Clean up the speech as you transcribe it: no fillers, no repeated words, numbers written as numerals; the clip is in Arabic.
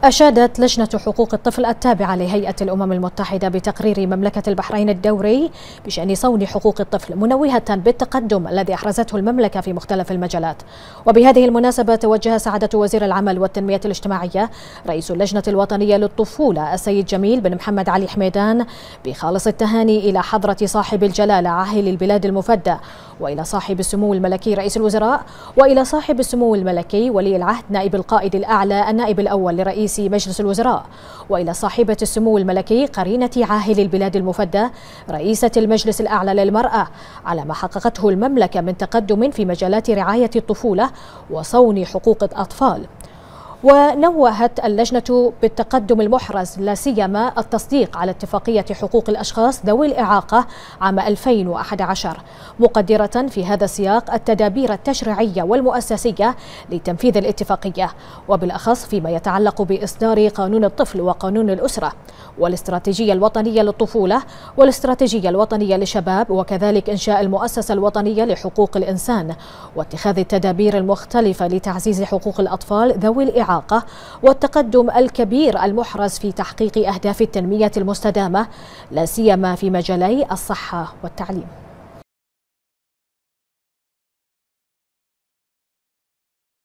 أشادت لجنة حقوق الطفل التابعة لهيئة الأمم المتحدة بتقرير مملكة البحرين الدوري بشأن صون حقوق الطفل، منوهة بالتقدم الذي أحرزته المملكة في مختلف المجالات. وبهذه المناسبة توجه سعادة وزير العمل والتنمية الاجتماعية رئيس اللجنة الوطنية للطفولة السيد جميل بن محمد علي حميدان بخالص التهاني إلى حضرة صاحب الجلالة عاهل البلاد المفدى، وإلى صاحب السمو الملكي رئيس الوزراء، وإلى صاحب السمو الملكي ولي العهد نائب القائد الأعلى النائب الأول لرئيس مجلس الوزراء، وإلى صاحبة السمو الملكي قرينة عاهل البلاد المفدى رئيسة المجلس الأعلى للمرأة، على ما حققته المملكة من تقدم في مجالات رعاية الطفولة وصون حقوق الأطفال. ونوهت اللجنة بالتقدم المحرز لا سيما التصديق على اتفاقية حقوق الأشخاص ذوي الإعاقة عام 2011، مقدرة في هذا السياق التدابير التشريعية والمؤسسية لتنفيذ الاتفاقية، وبالأخص فيما يتعلق بإصدار قانون الطفل وقانون الأسرة والاستراتيجية الوطنية للطفولة والاستراتيجية الوطنية للشباب، وكذلك إنشاء المؤسسة الوطنية لحقوق الإنسان واتخاذ التدابير المختلفة لتعزيز حقوق الأطفال ذوي الإعاقة والتقدم الكبير المحرز في تحقيق أهداف التنمية المستدامة لا سيما في مجالي الصحة والتعليم.